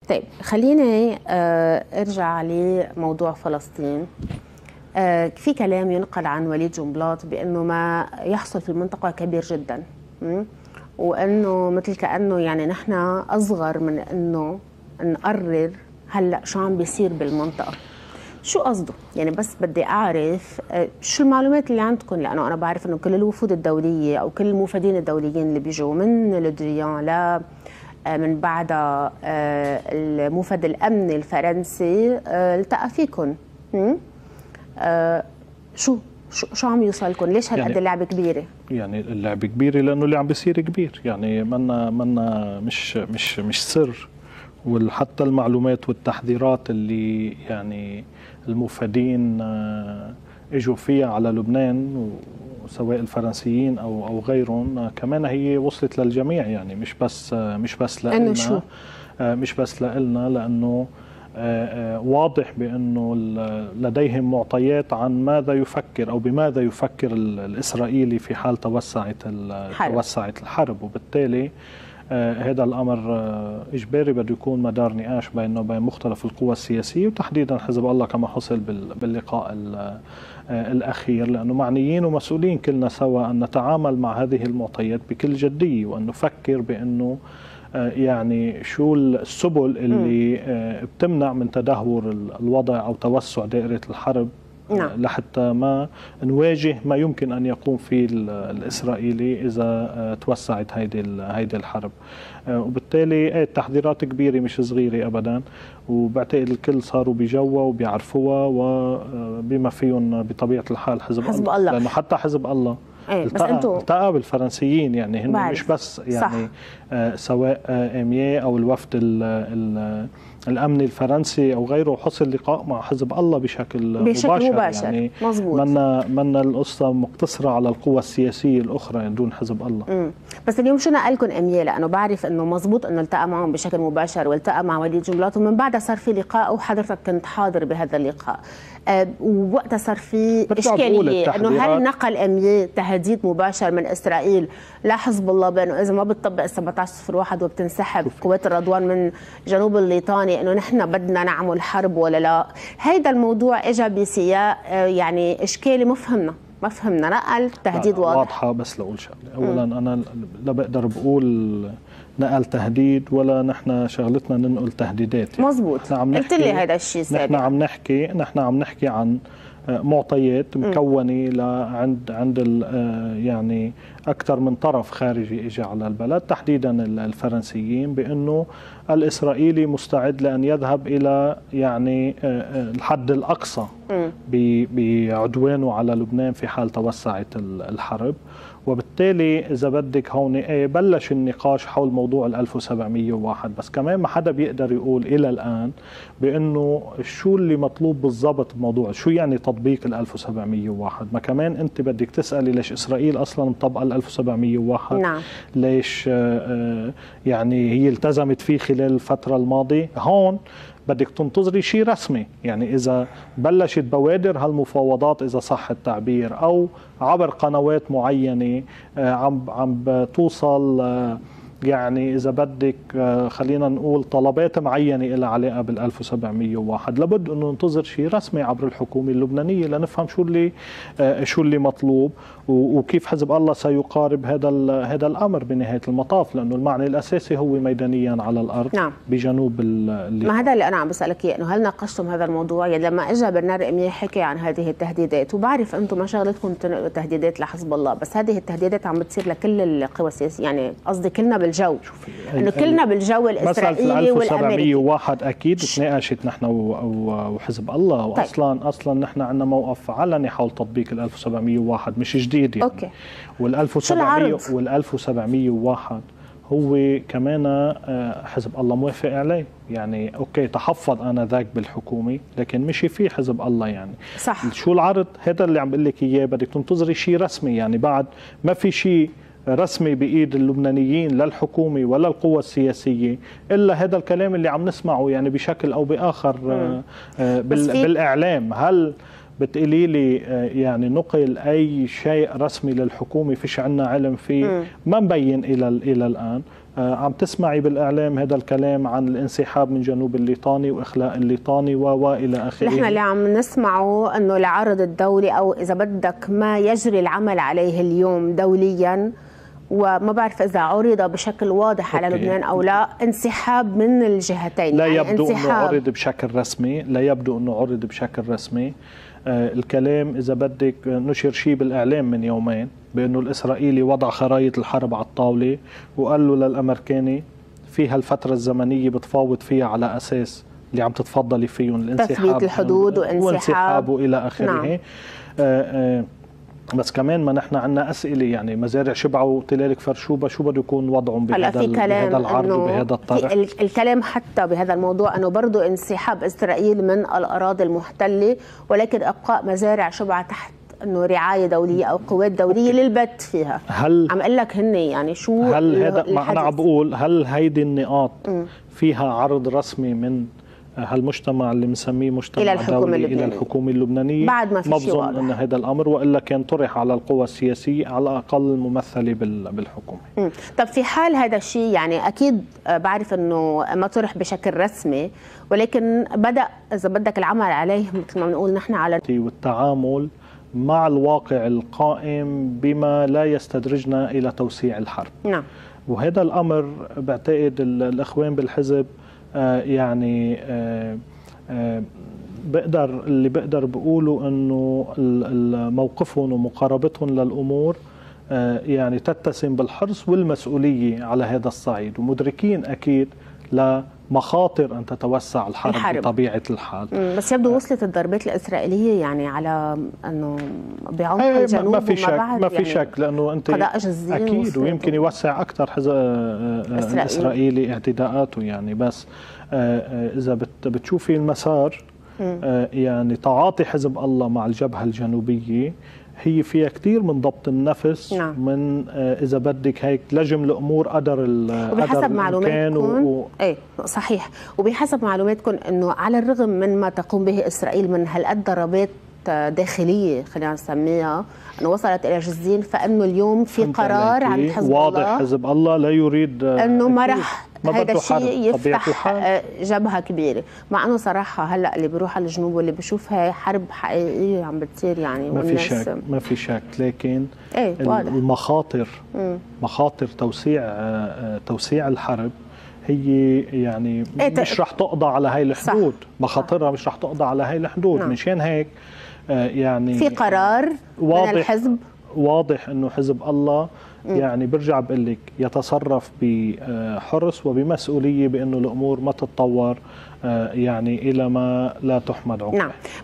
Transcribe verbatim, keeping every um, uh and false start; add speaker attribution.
Speaker 1: طيب خليني ارجع لموضوع فلسطين. في كلام ينقل عن وليد جنبلاط بانه ما يحصل في المنطقه كبير جدا، وانه مثل كانه يعني نحن اصغر من انه نقرر هلا شو عم بيصير بالمنطقه. شو قصده؟ يعني بس بدي اعرف شو المعلومات اللي عندكم، لانه انا بعرف انه كل الوفود الدوليه او كل الموفدين الدوليين اللي بيجوا من لودريان لا من بعدها الموفد الامني الفرنسي التقى فيكم. شو شو شو عم يوصلكم؟ ليش هالقد يعني اللعبه كبيره؟
Speaker 2: يعني اللعبه كبيره لانه اللي عم بيصير كبير، يعني منا منا مش مش مش سر، وحتى المعلومات والتحذيرات اللي يعني الموفدين اجوا فيها على لبنان سواء الفرنسيين او او غيرهم كمان هي وصلت للجميع، يعني مش بس مش بس لنا
Speaker 1: شو؟
Speaker 2: مش بس لنا، لانه واضح بانه لديهم معطيات عن ماذا يفكر او بماذا يفكر الاسرائيلي في حال توسعت توسعت الحرب، وبالتالي هذا الامر اجباري بده يكون مدار نقاش بينه وبين مختلف القوى السياسيه، وتحديدا حزب الله كما حصل باللقاء الاخير، لانه معنيين ومسؤولين كلنا سوا ان نتعامل مع هذه المعطيات بكل جديه، وان نفكر بانه يعني شو السبل اللي بتمنع من تدهور الوضع او توسع دائره الحرب. نعم. لحتى ما نواجه ما يمكن ان يقوم فيه الاسرائيلي اذا توسعت هيدي هيدي الحرب، وبالتالي التحذيرات كبيره مش صغيره ابدا، وبعتقد الكل صاروا بجوا وبيعرفوها وبما فيهم بطبيعه الحال حزب,
Speaker 1: حزب الله. الله
Speaker 2: لانه حتى حزب الله
Speaker 1: ايه بس انتوا
Speaker 2: التقى بالفرنسيين، يعني هن مش بس يعني آه سواء آه اميه او الوفد ال ال الامني الفرنسي او غيره، حصل لقاء مع حزب الله بشكل,
Speaker 1: بشكل
Speaker 2: مباشر,
Speaker 1: مباشر.
Speaker 2: يعني
Speaker 1: مزبوط.
Speaker 2: منا منا القصه مقتصره على القوى السياسيه الاخرى دون حزب الله.
Speaker 1: مم. بس اليوم شو نقلكم اميه؟ لانه بعرف انه مزبوط انه التقى معهم بشكل مباشر والتقى مع وليد جنبلاط، ومن بعدها صار في لقاء وحضرتك كنت حاضر بهذا اللقاء، أه ووقتها صار في اشكاليه انه هل نقل اميه تهديد مباشر من اسرائيل لحزب الله بانه اذا ما بتطبق ال سبعة عشر صفر واحد وبتنسحب قوات الرضوان من جنوب الليطاني انه نحن بدنا نعمل حرب ولا لا؟ هيدا الموضوع اجى بسياق يعني اشكالي ما فهمنا ما فهمنا نقل تهديد واضح.
Speaker 2: واضحه. بس لاقول شغله، اولا م. انا لا بقدر بقول نقل تهديد ولا نحن شغلتنا ننقل تهديدات.
Speaker 1: يعني مزبوط، قلت لي هذا الشيء سابقا.
Speaker 2: نحن عم نحكي نحن عم نحكي عن معطيات مكونه لعند عند يعني اكثر من طرف خارجي اجى على البلد، تحديدا الفرنسيين، بانه الاسرائيلي مستعد لان يذهب الى يعني الحد الاقصى بعدوانه على لبنان في حال توسعت الحرب، وبالتالي اذا بدك هون ايه بلش النقاش حول موضوع ال ألف وسبعمية وواحد، بس كمان ما حدا بيقدر يقول الى الان بانه شو اللي مطلوب بالضبط بموضوع شو يعني تطبيق ال ألف وسبعمية وواحد. ما كمان انت بدك تسالي ليش اسرائيل اصلا مطبقه ال ألف وسبعمية وواحد؟
Speaker 1: نعم.
Speaker 2: ليش يعني هي التزمت فيه خلال الفتره الماضيه؟ هون بدك تنتظري شيء رسمي، يعني إذا بلشت بوادر هالمفاوضات إذا صح التعبير أو عبر قنوات معينة عم عم توصل يعني إذا بدك خلينا نقول طلبات معينة إلى علاقة بال ألف وسبعمية وواحد، لابد أنه ننتظر شيء رسمي عبر الحكومة اللبنانية لنفهم شو اللي شو اللي مطلوب وكيف حزب الله سيقارب هذا هذا الأمر بنهاية المطاف، لأنه المعنى الأساسي هو ميدانيا على الأرض. نعم. بجنوب اللي
Speaker 1: ما هذا اللي أنا عم بسألك إياه، إنه هل ناقشتم هذا الموضوع؟ يعني لما إجا برنار إميه حكي عن هذه التهديدات، وبعرف أنتم ما شغلتكم تنقلوا تهديدات لحزب الله، بس هذه التهديدات عم بتصير لكل القوى السياسية، يعني قصدي كلنا بالجو، انه كلنا بالجو الاسرائيلي والامريكي.
Speaker 2: ألف وسبعمية وواحد اكيد تناقشت نحن وحزب الله، واصلا طيب. اصلا نحن عندنا موقف علني حول تطبيق ال ألف وسبعمية وواحد مش جديد يعني. اوكي. وال ألف وسبعمية وال ألف وسبعمية وواحد هو كمان حزب الله موافق عليه، يعني اوكي تحفظ انا ذاك بالحكومه لكن مشي فيه حزب الله يعني.
Speaker 1: صح.
Speaker 2: شو العرض؟ هذا اللي عم بقول لك اياه، بدك تنتظري شيء رسمي، يعني بعد ما في شيء رسمي بإيد اللبنانيين للحكومة ولا القوى السياسية إلا هذا الكلام اللي عم نسمعه يعني بشكل أو بآخر بالإعلام. هل بتقولي لي يعني نقل أي شيء رسمي للحكومة فيش عنا علم فيه؟ ما مبين إلى إلى الآن. عم تسمعي بالإعلام هذا الكلام عن الانسحاب من جنوب الليطاني وإخلاء الليطاني وإلى آخره.
Speaker 1: نحن اللي عم نسمعه أنه العرض الدولي، أو إذا بدك ما يجري العمل عليه اليوم دوليا، وما بعرف إذا عرض بشكل واضح على لبنان أو لا، انسحاب من الجهتين.
Speaker 2: لا
Speaker 1: يعني
Speaker 2: يبدو
Speaker 1: انسحاب.
Speaker 2: أنه عرض بشكل رسمي، لا يبدو أنه عرض بشكل رسمي. آه الكلام إذا بدك نشر شيء بالإعلام من يومين بأنه الإسرائيلي وضع خرائط الحرب على الطاولة وقال له للأمريكاني في هالفترة الزمنية بتفاوض فيها على أساس اللي عم تتفضلي فيهم، الانسحاب،
Speaker 1: تثبيت الحدود وانسحاب
Speaker 2: وإلى آخره. نعم. آه آه بس كمان ما نحن عندنا أسئلة، يعني مزارع شبعة وتلال كفر شوبة شو بده يكون وضعهم بهذا بهذا العرض وبهذا الطرح؟
Speaker 1: الكلام حتى بهذا الموضوع أنه برضو انسحاب إسرائيل من الأراضي المحتلة، ولكن إبقاء مزارع شبعة تحت انه رعايه دوليه او قوات دوليه للبت فيها.
Speaker 2: هل
Speaker 1: عم اقول لك هن يعني شو
Speaker 2: هل هذا ما انا عم بقول، هل هيدي النقاط م. فيها عرض رسمي من هالمجتمع اللي بنسميه مجتمع
Speaker 1: إلى الحكومة
Speaker 2: دولي
Speaker 1: اللبنانية.
Speaker 2: الى الحكومه اللبنانيه؟
Speaker 1: بعد ما في
Speaker 2: ما
Speaker 1: شيء
Speaker 2: بظن
Speaker 1: واضح
Speaker 2: ان هذا الامر، والا كان طرح على القوى السياسيه على الاقل الممثله بالحكومه.
Speaker 1: م. طب في حال هذا الشيء، يعني اكيد بعرف انه ما طرح بشكل رسمي، ولكن بدا اذا بدك العمل عليه مثل ما بنقول نحن على
Speaker 2: والتعامل مع الواقع القائم بما لا يستدرجنا إلى توسيع الحرب.
Speaker 1: نعم.
Speaker 2: وهذا الأمر بعتقد الإخوان بالحزب آه يعني آه آه بقدر اللي بقدر بقوله أنه موقفهم ومقاربتهم للأمور آه يعني تتسم بالحرص والمسؤولية على هذا الصعيد، ومدركين أكيد لا مخاطر أن تتوسع الحرب, الحرب بطبيعة الحال.
Speaker 1: بس يبدو وصلت الضربات الإسرائيلية يعني على أنه بعمق الجنوب
Speaker 2: ما في شك، ما في
Speaker 1: يعني
Speaker 2: شك، لأنه أنت أكيد ويمكن يوسع أكثر حزب الإسرائيلي اعتداءاته يعني. بس إذا بتشوفي المسار يعني تعاطي حزب الله مع الجبهة الجنوبية هي فيها كثير من ضبط النفس.
Speaker 1: نعم.
Speaker 2: من اذا بدك هيك لجم الامور قدر
Speaker 1: وبحسب معلوماتكم و... ايه صحيح، وبحسب معلوماتكم انه على الرغم من ما تقوم به اسرائيل من هالقد ضربات داخليه خلينا نسميها انه وصلت الى جزين، فانه اليوم في قرار عند حزب
Speaker 2: واضح
Speaker 1: الله،
Speaker 2: واضح حزب الله لا يريد
Speaker 1: انه ما رح هذا الشيء يفتح جبهه كبيره، مع انه صراحه هلا اللي بيروح على الجنوب واللي بشوف هي حرب حقيقيه عم بتصير يعني.
Speaker 2: ما في شك، ما في شك، لكن
Speaker 1: ايه
Speaker 2: المخاطر
Speaker 1: مم.
Speaker 2: مخاطر توسيع توسيع الحرب هي يعني
Speaker 1: إيه
Speaker 2: مش رح تقضى على هاي الحدود، مخاطرها مش رح تقضى على هاي الحدود.
Speaker 1: نعم.
Speaker 2: مشان هيك يعني
Speaker 1: في قرار
Speaker 2: واضح
Speaker 1: من الحزب،
Speaker 2: واضح انه حزب الله يعني برجع بقول لك يتصرف بحرص وبمسؤوليه بانه الامور ما تتطور يعني الى ما لا تحمد عقباه.
Speaker 1: نعم.